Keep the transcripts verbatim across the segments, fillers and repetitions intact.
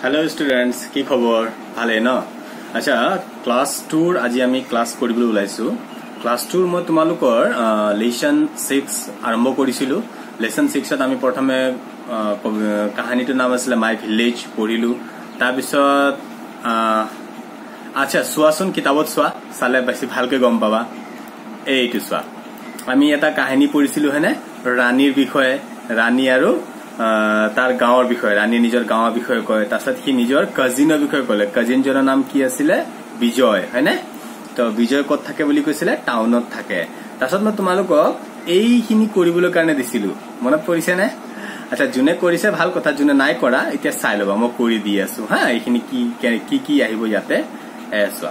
Hello students की खबर भाले न अच्छा क्लास टूर आज आम क्लास ओलाइसो क्लास टूर मैं तुम्हालोकर लेसन सिक्स आरम्भ करिसिलु लेसन सिक्स आम प्रथम कहानी नाम आছিলে माई भिलेज पढ़िलु तार पिছত अच्छा चुआचोन किताबत चुआ चाले बेसि भालके गम पाबा एइटु चुआ आमी एटा कहानी पढ़िसिलु हेने रानीर विषय रानी आरो तार गाँवर विषय रानी निजर गाँवर विषय कय ताছত कि निजर काजिনৰ विषय कले काजिनजনৰ नाम কি আছিলে বিজয় হয়নে তো বিজয় কত থাকে বুলি কৈছিলে টাউনত থাকে তাছত মই তোমালোকক এইখিনি কৰিবলৈ কাৰণে দিছিলো মনত পৰিছে নে আচ্ছা জুনে কৰিছে ভাল কথা জুনে নাই কৰা এতিয়া চাই লবা মই কৰি দি আছো হা এইখিনি কি কি কি আহিব ইয়াতে এসৱা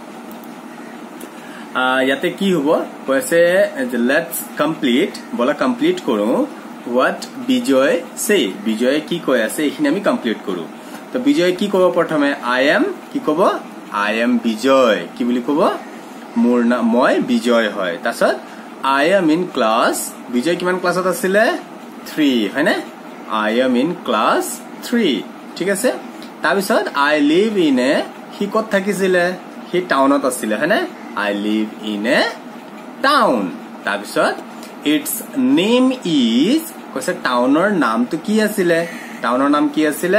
আ ইয়াতে কি হ'ব কৈছে লেটস কমপ্লিট বলা কমপ্লিট কৰো What Bijoy say? Bijoy ki koi ase ekhini ami complete koru. To Bijoy ki kobo prothome I am ki kobo I am Bijoy ki boli kobo mor na moi Bijoy hoy. Tasot I am in class Bijoy kiman class ot asile three hoyne I am in class three ঠিক আছে তাৰ পিছত I live in a হি কত থাকিছিলে হি টাউনত asile হয়নে I live in a town তাৰ পিছত Its name is কৈছে টাউনৰ নামটো কি আছিল টাউনৰ নাম কি আছিল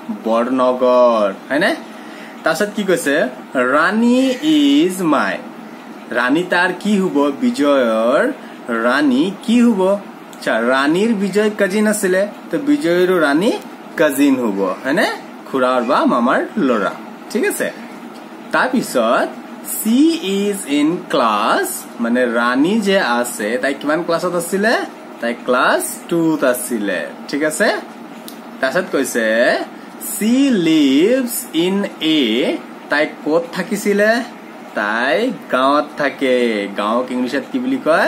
বৰনগৰ হয়নে তাছত কি কৈছে ৰানী ইজ মাই ৰানী তাৰ কি হ'ব বিজয়ৰ ৰানী কি হ'ব আচ্ছা ৰানীৰ বিজয় কাজিন আছিল তো বিজয়ৰ ৰানী কাজিন হ'ব হয়নে খুৰাৰ বা মামাৰ লৰা ঠিক আছে তাৰ পিছত She is in class মানে রানী যে আছে তাই কিমান ক্লাসত আছিলে তাই ক্লাস two ত আছিলে ঠিক আছে তাছত কৈছে she lives in a তাই কত থাকিছিলে তাই গাঁৱত থাকে গাঁৱক ইংলিশত কি বুলি কয়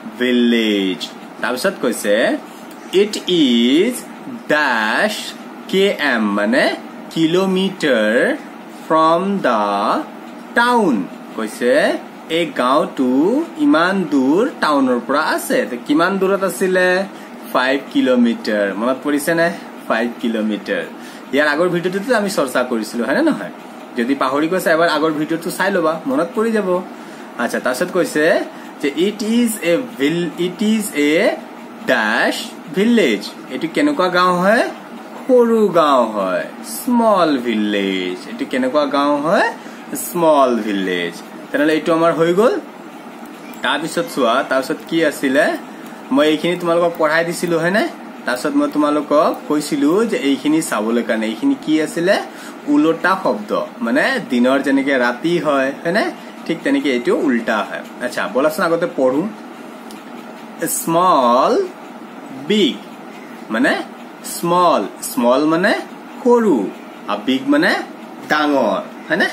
ভিলেজ তাৰপিছত কৈছে it is dash km মানে কিলোমিটাৰ from the টাউন কৈছে এই গাঁওটো ইমান দূৰ টাউনৰ পৰা আছে তো কিমান দূৰত আছিল five কিলোমিটাৰ মনত পৰিছে নে five কিলোমিটাৰ ইয়াৰ আগৰ ভিডিওটো আমি চৰ্চা কৰিছিলো হয়নে নহয় যদি পাহৰি গৈছে এবাৰ আগৰ ভিডিওটো চাই লবা মনত পৰি যাব আচ্ছা তাৰছত কৈছে যে ইট ইজ এ ভিল it is a dash village এটো কেনেকুৱা গাঁও হয় সৰু গাঁও হয় স্মল ভিলেজ এটো কেনেকুৱা গাঁও হয় small village তেনেলে এটো আমাৰ হৈ গল তাৰ পিছত চোৱা তাৰ পিছত কি আছিল মই এইখিনি তোমালোকক পঢ়াই দিছিলো হয়নে তাৰ পিছত মই তোমালোকক কৈছিলো যে এইখিনি চাবলৈ কাৰণে এইখিনি কি আছিল উল্টা শব্দ মানে দিনৰ যেনেকে ৰাতি হয় হয়নে ঠিক তেনেকে এটো উল্টা হয় আচ্ছা বলাচোন আগতে পঢ়ো small big মানে small small মানে সৰু আৰু big মানে ডাঙৰ হয়নে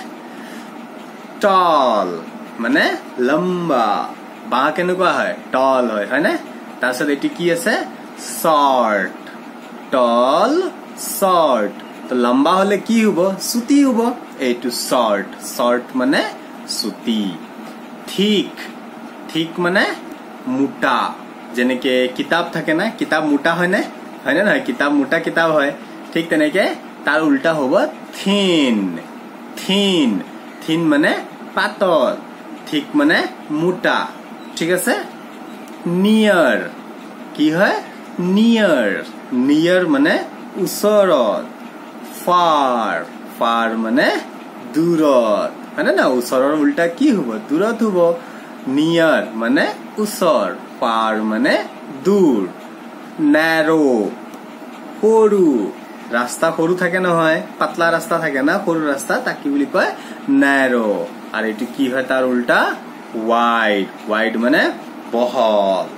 tall মানে লম্বা বা কেনেকুৱা হয় tall হয় হয়নে তাৰছত এটি কি আছে short tall short তো লম্বা হলে কি হ'ব সুতি হ'ব এইটো short short মানে সুতি thick thick মানে মোটা যেনেকে কিতাপ থাকে না কিতাপ মোটা হয় না হয় না নহয় কিতাপ মোটা কিতাপ হয় ঠিক তেনেকে তাৰ উল্টা হ'ব thin thin thin মানে পাতল ঠিক মানে মোটা ঠিক আছে নিয়াৰ কি হয় নিয়াৰ নিয়াৰ মানে ওচৰত ফাৰ ফাৰ মানে দূৰত মানে না ওচৰৰ উল্টা কি হ'ব দূৰত হ'ব নিয়াৰ মানে ওচৰ ফাৰ মানে দূৰ ন্যাৰো সৰু ৰাস্তা সৰু থাকে নহয় পাতলা ৰাস্তা থাকে না সৰু ৰাস্তা তাক কি বুলি কয় ন্যাৰো আর এটি কি হয় তার উল্টা ওয়াইড ওয়াইড মানে বহল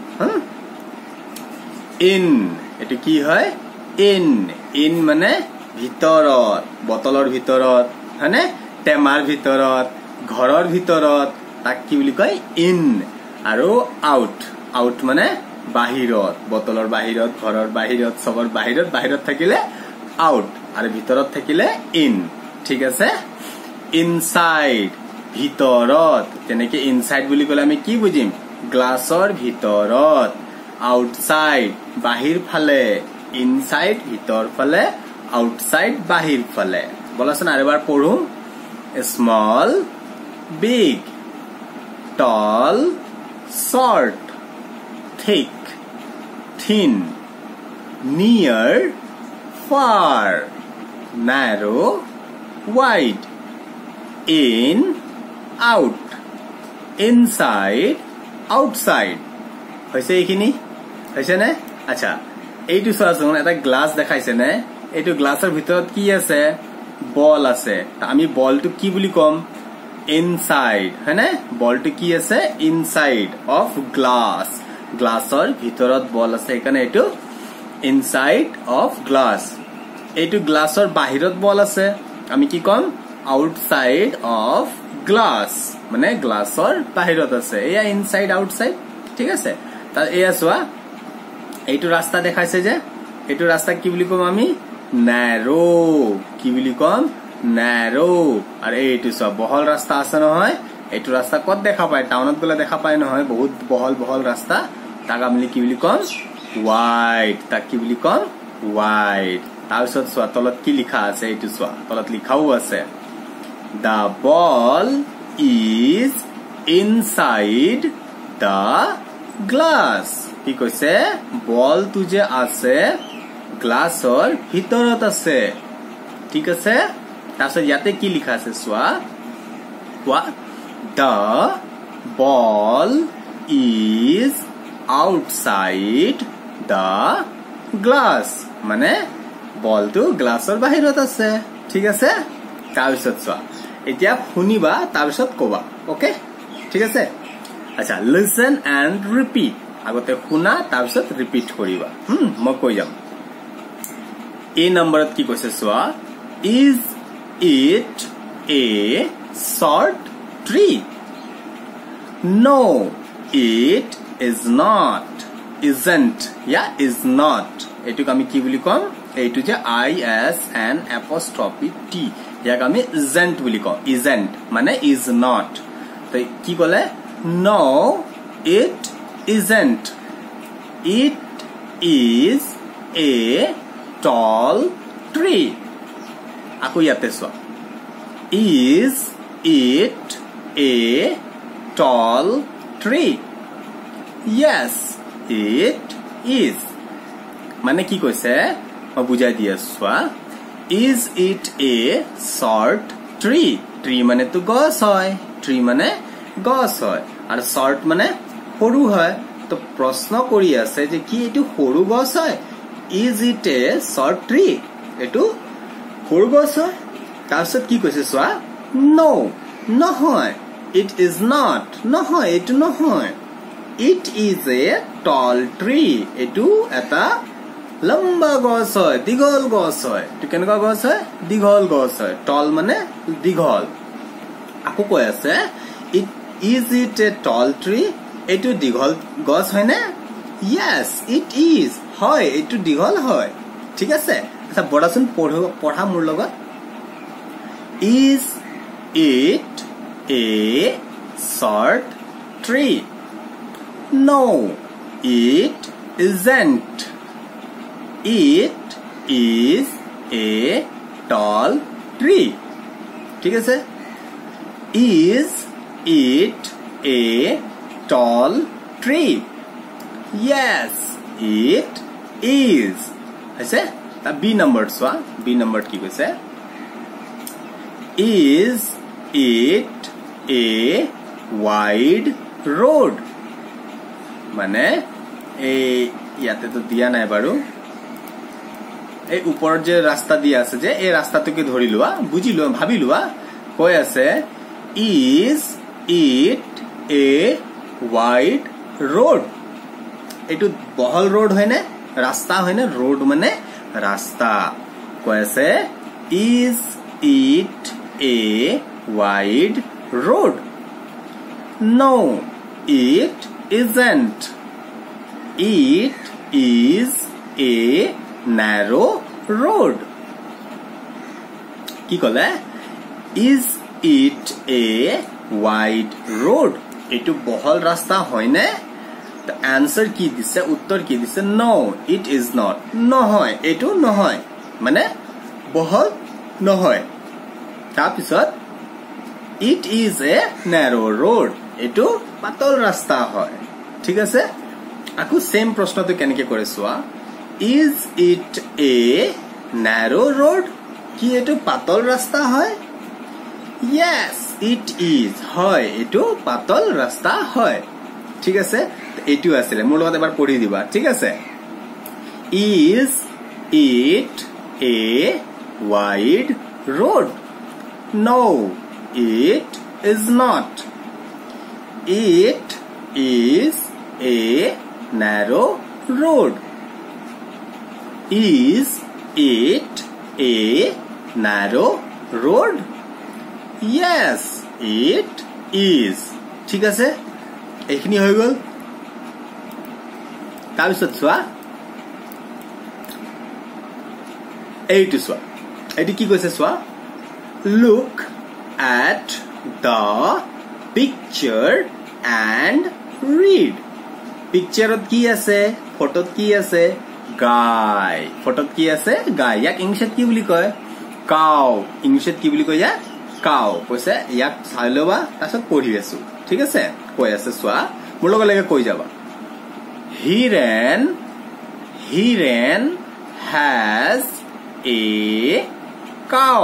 ইন এটি কি হয় ইন ইন মানে ভিতৰত বটলৰ ভিতৰত হয়নে টেমাৰ ভিতৰত ঘৰৰ ভিতৰত তাক কি বুলি কয় ইন আৰু আউট আউট মানে বাহিৰত বটলৰ বাহিৰত ঘৰৰ বাহিৰত সবৰ বাহিৰত বাহিৰত থাকিলে আউট আৰু ভিতৰত থাকিলে ইন ঠিক আছে ইনসাইড ভিতৰত তেনেকে ইনসাইড বুলি কলে আমি কি বুজিম গ্লাছৰ ভিতৰত আউটসাইড বাহিৰ ফালে ইনসাইড ভিতৰ ফালে আউটসাইড বাহিৰ ফালে বলাচোন আৰু এবাৰ পঢ়ো small big tall short thick thin near far narrow wide in out inside outside হৈছে এইখিনি হৈছে নে আচ্ছা এইটো চোৱাচোন এটা গ্লাস দেখাইছে নে এইটো গ্লাসৰ ভিতৰত কি আছে বল আছে আমি বলটো কি বুলি কম ইনসাইড হয়নে বলটো কি আছে ইনসাইড অফ গ্লাস গ্লাসৰ ভিতৰত বল আছে এখানে এইটো ইনসাইড অফ গ্লাস এইটো গ্লাসৰ বাহিৰত বল আছে আমি কি কম আউটসাইড অফ গ্লাস মানে গ্লাসৰ বাহিৰত আছে এয়া ইনসাইড আউটসাইড ঠিক আছে তা এয়া সোয়া এইটো ৰাস্তা দেখাইছে যে এইটো ৰাস্তা কি বুলি কম আমি ন্যারো কি বুলি কম ন্যারো আর এইটো সোয়া বহল ৰাস্তা আছে নহয় এইটো ৰাস্তা কত দেখা পায় টাউনত গলে দেখা পায় নহয় বহুত বহল বহল ৰাস্তা তাক আমি কি বুলি কম ওয়াইড তাক কি বুলি কম ওয়াইড তাৰপিছত সোয়া তলত কি লিখা আছে এইটো সোয়া তলত লিখাও আছে the ball is inside the glass কি কৈছে বল তু যে আছে গ্লাসৰ ভিতৰত আছে ঠিক আছে তাৰপিছত ইয়াতে কি লিখা আছে সোয়া কোৱা the ball is outside the glass মানে বলটো গ্লাসৰ বাহিৰত আছে ঠিক আছে তাৰপিছত সোয়া এতিয়া শুনিবা তাৰপিছত কবা ওকে ঠিক আছে আচ্ছা listen and repeat আগতে শুনা তাৰপিছত ৰিপিট কৰিবা হুম মই কৈ যাম এই নম্বৰত কি কৈছে সোয়া is it a short tree no it is not isn't yeah is not এটুক আমি কি বুলি কম এইটো যে i s n apostrophe t ইয়াক আমি isn't বুলি কম isn't মানে is not তো কি কলে no it isn't it is a tall tree আকৌ ইয়াতে সোয়া is it a tall tree yes it is মানে কি কৈছে মই বুজাই দি আছো is it a short tree tree মানে তো গছ হয় tree মানে গছ হয় আর short মানে সৰু হয় তো প্ৰশ্ন কৰি আছে যে কি এটো সৰু গছ হয় is it a short tree এটো সৰু গছ হয় তাৰছত কি কৈছে সোয়া no নহয় it is not নহয় এটো নহয় it is a tall tree এটো এটা লম্বা গছ হয় দীঘল গছ হয় তো কেনেকা গছ হয় দীঘল গছ হয় tall মানে দীঘল আকো কৈ আছে it is it a tall tree এটো দীঘল গছ হয় না yes it is হয় এটো দীঘল হয় ঠিক আছে আচ্ছা বড়াসুন পঢ়া মোৰ লগত is it a short tree no it isn't it is a tall tree ঠিক আছে is it a tall tree yes it is আছে তা b number সোয়া b number কি কৈছে is it a wide road মানে এই ইয়াতে তো দিয়া নাই বাৰু এই উপৰ যে ৰাস্তা দিয়া আছে যে এই ৰাস্তাটোকে ধৰি লোৱা বুজি লোৱা ভাবি লোৱা কৈ আছে is it a wide road এটো বহল road হয় না রাস্তা হয় না road মানে রাস্তা কৈ আছে is it a wide road no it isn't it is a narrow road কি কলে is it a wide road এটো বহল রাস্তা হয় না the answer কি দিছে উত্তর কি দিছে no it is not নহয় এটো নহয় মানে বহল নহয় তাৰপিছত it is a narrow road এটো পাতল ৰাস্তা হয় ঠিক আছে আকু সেম প্ৰশ্নটো কেনেকৈ কৰে সোৱা is it a narrow road কি এটো পাতল ৰাস্তা হয় yes it is হয় এটো পাতল ৰাস্তা হয় ঠিক আছে এটো আছিল মোৰ লগত এবাৰ পঢ়ি দিবা ঠিক আছে is it a wide road no it is not it is a narrow road is it a narrow road yes it is ঠিক আছে এইখিনি হৈ গল তাৰপিছত সোৱা এইটো সোৱা এটি কি কৈছে সোৱা look at the picture and read picture ত কি আছে ফটোত কি আছে গাই ফটোত কি আছে গাই ইয়াক ইংলিশত কি বুলি কয় কাউ ইংলিশত কি বুলি কয় ইয়াক কাউ কৈছে ইয়াক চাই লবা তাৰছত পঢ়ি আছো ঠিক আছে কৈ আছে সোৱা মোৰ লগে লগে কৈ যাবা he ran he ran has a cow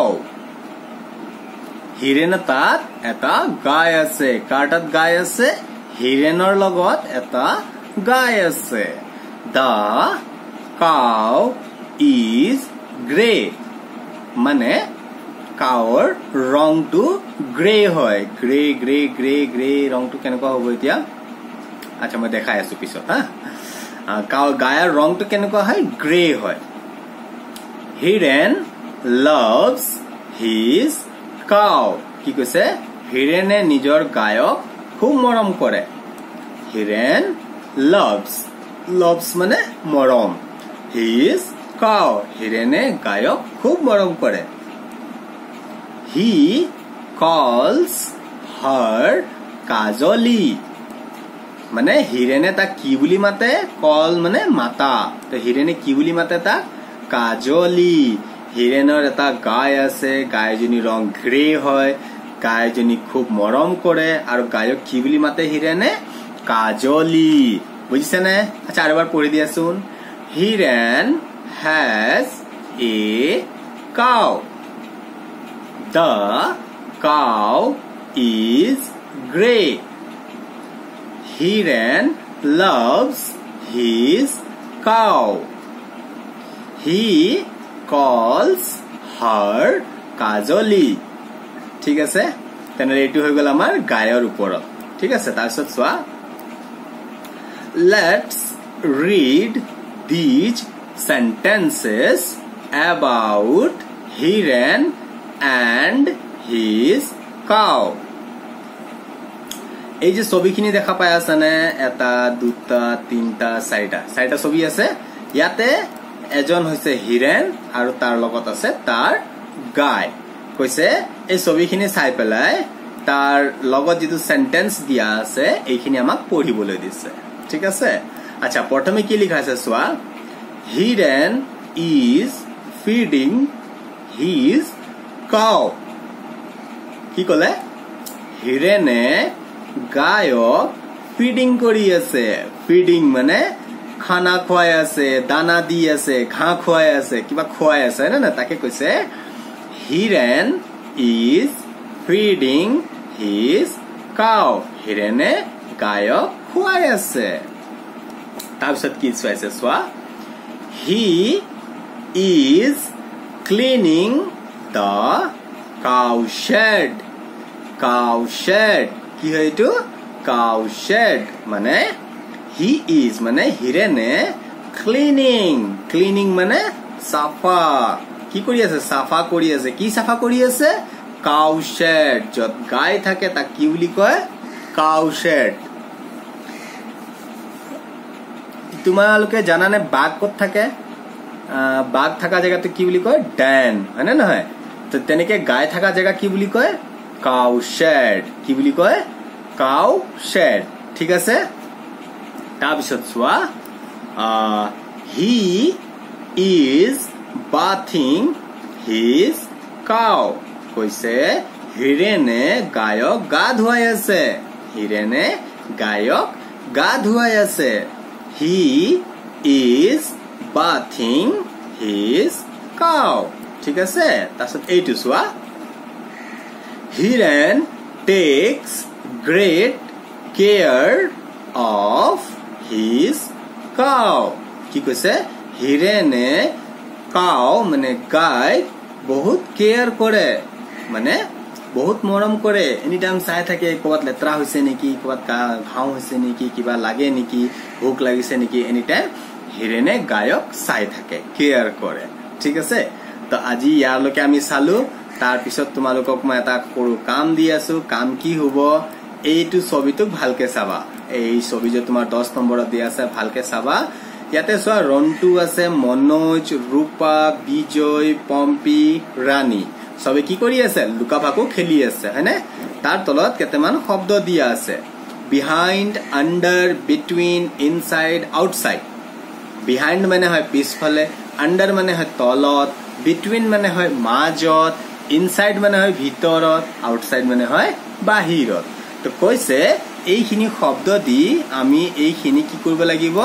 হিৰেণতাত এটা গাই আছে কাটাত গাই আছে হিৰেণৰ লগত এটা গাই আছে the cow is gray মানে কাউৰ ৰংটো গ্ৰে হয় গ্ৰে গ্ৰে গ্ৰে গ্ৰে ৰংটো কেনেকুৱা হ'ব এতিয়া আচ্ছা মই দেখাই আছো পিছত হা কাউ গায়ৰ ৰংটো কেনেকুৱা হয় গ্ৰে হয় হিৰেণ loves his cow কি কৈছে হিৰেণে নিজৰ গায়ক খুব মৰম কৰে হিৰেণ loves loves মানে মৰম his cow হিৰেণে গায়ক খুব মৰম কৰে he calls her কাজলি মানে হিৰেণে তাক কি বুলি মাতে কল মানে মাতা তো হিৰেণে কি বুলি মাতে তাক কাজলি হিৰেণৰ এটা গাই আছে গাইজনী ৰং গ্ৰে হয় গাইজনী খুব মৰম কৰে আৰু গায়ক কি বুলি মাতে হিৰেণে কাজলি বুজিছে নে আচ্ছা আৰু এবাৰ পঢ়ি দিয়াচোন Hiren has a cow the cow is gray Hiren loves his cow he calls her কাজলি ঠিক আছে তেনে এটো হৈ গল আমাৰ গায়ৰ ওপৰত ঠিক আছে তাৰপিছত সোৱা let's read these sentences about Hiren and his cow এই যে ছবিখিনি দেখা পাই আছে নে এটা দুটা তিনটা চাৰিটা চাৰিটা ছবি আছে ইয়াতে এজন হৈছে হিৰেণ আৰু তাৰ লগত আছে তাৰ গাই কৈছে এই ছবিখিনি চাই পেলাই তাৰ লগত যেটো সেন্টেন্স দিয়া আছে এইখিনি আমাক পঢ়িবলৈ দিছে ঠিক আছে আচ্ছা প্ৰথমে কি লিখা আছে সোৱা Hiren is feeding his cow কি কলে হিৰেণে গায়ক ফিডিং কৰি আছে ফিডিং মানে খানা খুৱাই আছে দানা দি আছে ঘাঁ খুৱাই আছে কিবা খুৱাই আছে না না তাকে কৈছে Hiren is feeding his cow হিৰেণে গায়ক খুৱাই আছে তাৰপিছত কি আছে সোৱা he is cleaning the cow shed cow shed কি হয় এটো cow shed মানে he is মানে হিৰেণে cleaning cleaning মানে সাফা কি কৰি আছে সাফা কৰি আছে কি সাফা কৰি আছে cow shed যত গাই থাকে তা কি বুলি কয় cow shed তোমালোকে জানানে বাঘ কত থাকে বাঘ থাকা জায়গাতে কি বুলি কয় ডেন হয় না নহয় তো তেনেকে গাই থাকা জায়গা কি বুলি কয় cow shed কি বুলি কয় cow shed ঠিক আছে তাৰপিছত সোৱা he is bathing his cow. কৈছে হিৰেনে গায়ক গা ধুৱাই আছে হিৰেনে গায়ক গা ধুৱাই আছে he is bathing his cow. ঠিক আছে তাছত এইটো সোয়া Hiren takes great care of his cow. কি কৈছে হিৰেনে কাউ মানে গাই বহুত কেয়ার করে মানে বহুত মৰম কৰে এনি টাইম চাই থাকে কবাত লেত্ৰা হৈছে নেকি কবাত ঘাও হৈছে নেকি কিবা লাগে নেকি ভোক লাগিছে নেকি এনি টাইম হিৰেনে গায়ক চাই থাকে কেয়ার কৰে ঠিক আছে তো আজি ইয়াৰ লকে আমি চালো তাৰ পিছত তোমালোকক মই এটা সৰু কাম দি আছো কাম কি হ'ব এইটো ছবিটো ভালকে চাবা এই ছবি যে তোমাৰ দহ নম্বৰত দি আছে ভালকে চাবা ইয়াতে সোয়া ৰন্টু আছে মনোজ ৰূপা বিজয় পম্পি ৰাণী সবে কি কৰি আছে লুকা ভাকু খেলি আছে হয়নে তাৰ তলত কেতেমান শব্দ দিয়া আছে behind under between inside outside behind মানে হয় পিছফালে আন্ডাৰ মানে হয় তলত বিটুইন মানে হয় মাজত ইনসাইড মানে হয় ভিতৰত আউটসাইড মানে হয় বাহিৰত তো কৈছে এইখিনি শব্দ দি আমি এইখিনি কি কৰিব লাগিব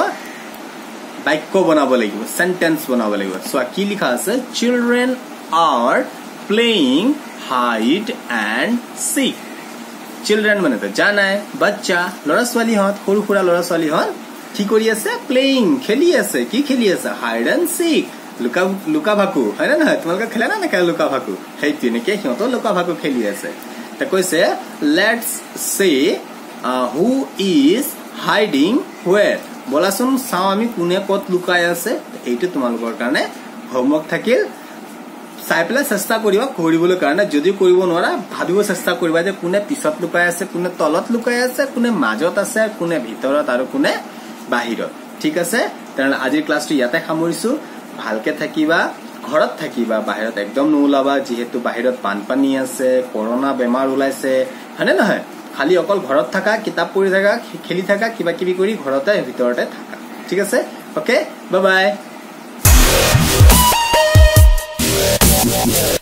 বাক্য বনাব লাগিব সেন্টেন্স বনাব লাগিব সো কি লিখা আছে children are playing hide and seek children মানে তো জানাই বাচ্চা লৰা ছোৱালী হত সৰু সৰু লৰা ছোৱালী হত কি কৰি আছে প্লেইং খেলি আছে কি খেলি আছে হাইড এন্ড সিক লুকা লুকা ভাকু হয় না তোমালোকে খেলা না না লুকা ভাকু হেইটো নেকি সিহঁত লুকা ভাকু খেলি আছে তা কৈছে let's say who is hiding হোৱেৰ বলাচোন চাও আমি কোনে কত লুকাই আছে এইটো তোমালোকৰ কাৰণে হোমৱৰ্ক থাকিল চাই পেলাই চেষ্টা কৰিবা কৰিবলৈ কাৰণে যদি কৰিব নোৱাৰা ভাবিব চেষ্টা কৰিবা যে কোনে পিছত লুকাই আছে কোনে তলত লুকাই আছে কোনে মাজত আছে কোনে ভিতৰত আৰু কোনে বাহিৰত ঠিক আছে তেনে আজিৰ ক্লাছটো ইয়াতে সামৰিছো ভালকে থাকিবা ঘৰত থাকিবা বাহিৰত একদম নোলাবা যেহেতু বাহিৰত বানপানী আছে কৰোনা বেমাৰ ওলাইছে হয়নে নহয় খালি অকল ঘৰত থাকা কিতাপ পঢ়ি থাকা খেলি থাকা কিবা কিবি কৰি ঘৰতে ভিতৰতে থাকা ঠিক আছে ওকে বাই বাই